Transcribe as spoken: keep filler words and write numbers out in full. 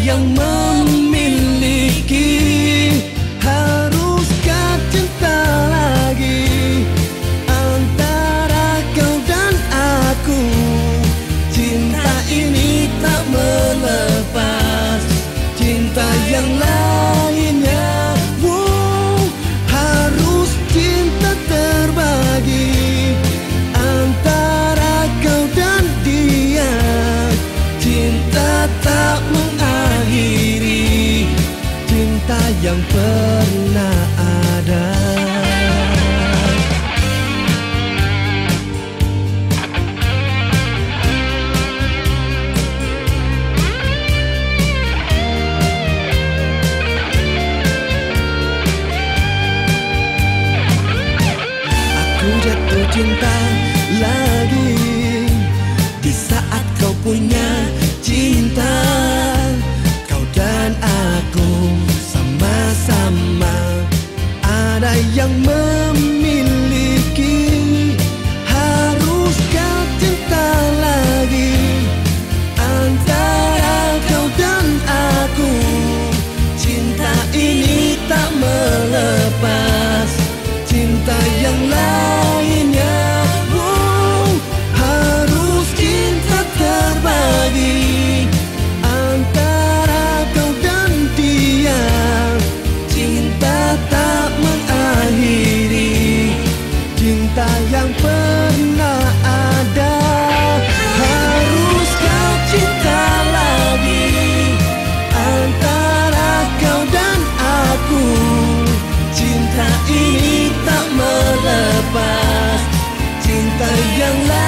yang memiliki. Haruskah cinta lagi antara kau dan aku? Cinta ini tak melepas cinta yang lainnya. Wow, harus cinta terbagi antara kau dan dia. Cinta tak mengakhiri cinta yang pernah ada. Aku jatuh cinta lagi di saat kau punya cinta. Kau dan aku sama-sama ada yang memiliki. Haruskah cinta lagi antara kau dan aku? Cinta ini tak melepas cinta yang lainnya. Wow, harus cinta terbagi antara kau dan dia. Cinta tak mengakhiri cinta yang pernah ada. Haruskah cinta lagi antara kau dan aku? Cinta ini tak melepas cinta yang lain.